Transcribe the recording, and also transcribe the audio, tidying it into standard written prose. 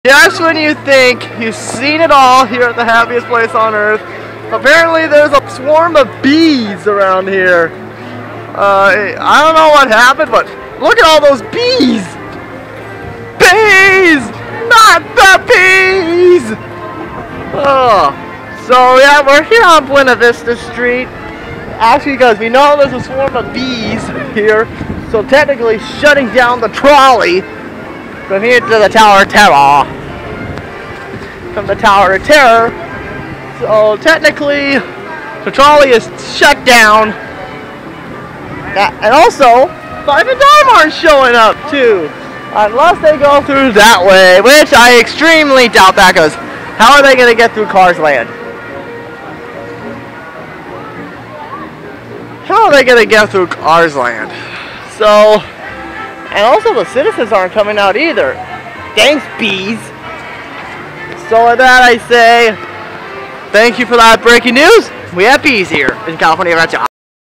Just when you think you've seen it all here at the happiest place on earth, apparently there's a swarm of bees around here. I don't know what happened, but look at all those bees! Bees! Not the bees! Oh. So yeah, we're here on Buena Vista Street. Actually, because we know there's a swarm of bees here, so technically shutting down the trolley from here to the Tower of Terror. From the Tower of Terror. So technically, the trolley is shut down. And also, Five and Dime aren't showing up too. Unless they go through that way, which I extremely doubt that, because how are they going to get through Cars Land? How are they going to get through Cars Land? So, and also the citizens aren't coming out either. Thanks, bees. So with that I say, thank you for that breaking news. We have bees here in California.